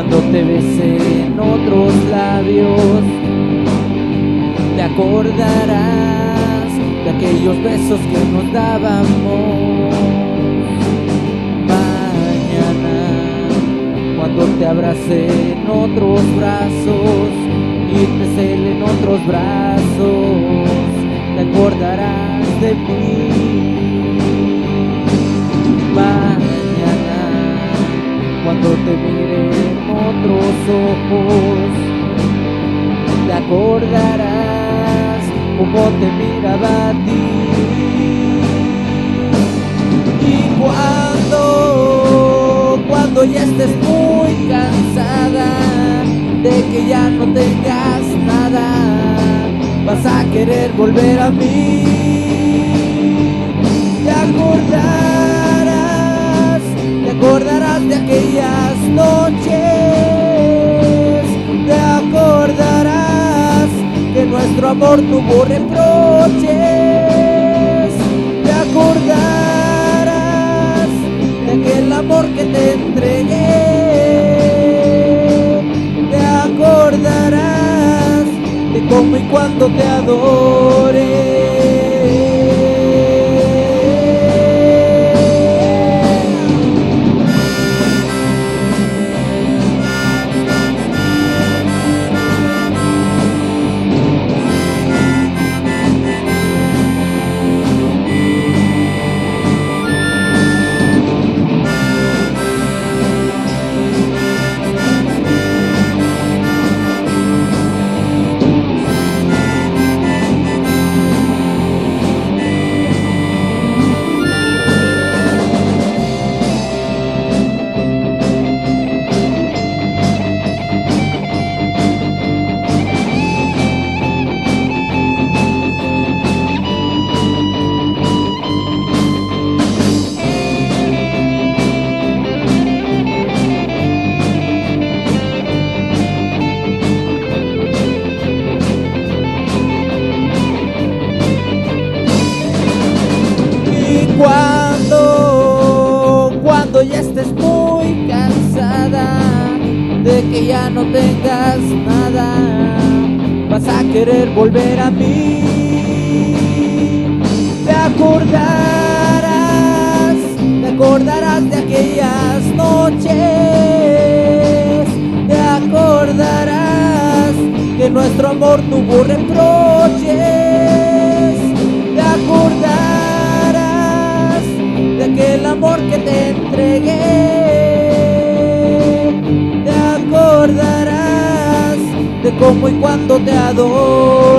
cuando te besé en otros labios. Te acordarás de aquellos besos que nos dábamos. Mañana, cuando te abracé en otros brazos y te celé en otros brazos, te acordarás de mí. Mañana, cuando te mire en otros ojos, te acordarás como te miraba a ti. Y cuando ya estés muy cansada de que ya no tengas nada, vas a querer volver a mí. Te acordarás de aquellas noches, te acordarás que nuestro amor tuvo reproches, te acordarás de aquel amor que te entregué, te acordarás de cómo y cuándo te adoré. Cuando ya estés muy cansada de que ya no tengas nada, vas a querer volver a mí. Te acordarás de aquellas noches, te acordarás que nuestro amor tuvo reproches, te acordarás de aquel amor que te entregué, te acordarás de cómo y cuándo te adoré.